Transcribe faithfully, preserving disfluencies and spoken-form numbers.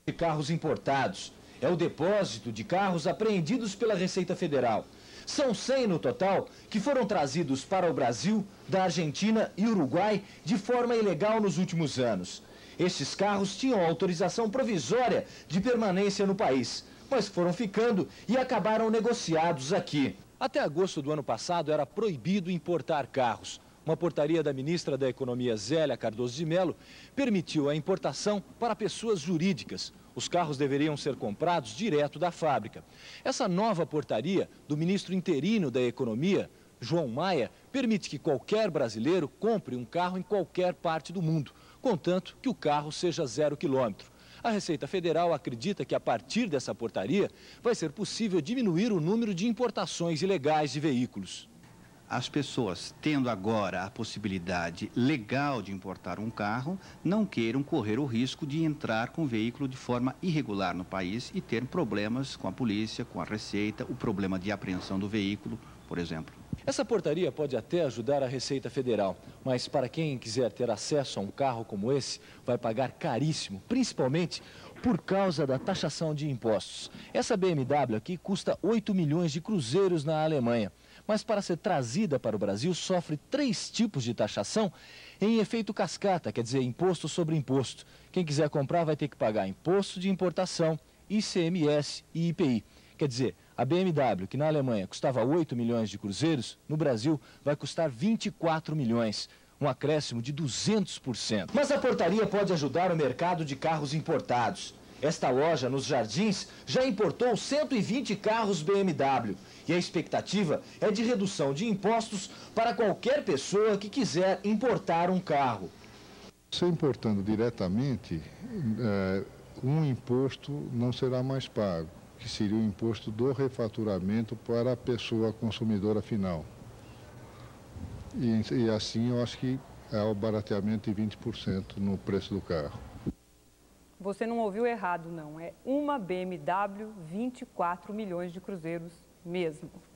de carros importados. É o depósito de carros apreendidos pela Receita Federal. São cem no total que foram trazidos para o Brasil, da Argentina e Uruguai de forma ilegal nos últimos anos. Estes carros tinham autorização provisória de permanência no país, mas foram ficando e acabaram negociados aqui. Até agosto do ano passado era proibido importar carros. Uma portaria da ministra da Economia, Zélia Cardoso de Mello, permitiu a importação para pessoas jurídicas. Os carros deveriam ser comprados direto da fábrica. Essa nova portaria do ministro interino da Economia, João Maia, permite que qualquer brasileiro compre um carro em qualquer parte do mundo, contanto que o carro seja zero quilômetro. A Receita Federal acredita que, a partir dessa portaria, vai ser possível diminuir o número de importações ilegais de veículos. As pessoas, tendo agora a possibilidade legal de importar um carro, não queiram correr o risco de entrar com o veículo de forma irregular no país e ter problemas com a polícia, com a Receita, o problema de apreensão do veículo, por exemplo. Essa portaria pode até ajudar a Receita Federal, mas para quem quiser ter acesso a um carro como esse, vai pagar caríssimo, principalmente por causa da taxação de impostos. Essa B M W aqui custa oito milhões de cruzeiros na Alemanha, mas para ser trazida para o Brasil sofre três tipos de taxação em efeito cascata, quer dizer, imposto sobre imposto. Quem quiser comprar vai ter que pagar imposto de importação, I C M S e I P I. Quer dizer, a B M W, que na Alemanha custava oito milhões de cruzeiros, no Brasil vai custar vinte e quatro milhões. Um acréscimo de duzentos por cento. Mas a portaria pode ajudar o mercado de carros importados. Esta loja, nos Jardins, já importou cento e vinte carros B M W. E a expectativa é de redução de impostos para qualquer pessoa que quiser importar um carro. Se importando diretamente, é, um imposto não será mais pago, que seria o imposto do refaturamento para a pessoa consumidora final. E, e assim eu acho que é o barateamento de vinte por cento no preço do carro. Você não ouviu errado, não. É uma B M W, vinte e quatro milhões de cruzeiros mesmo.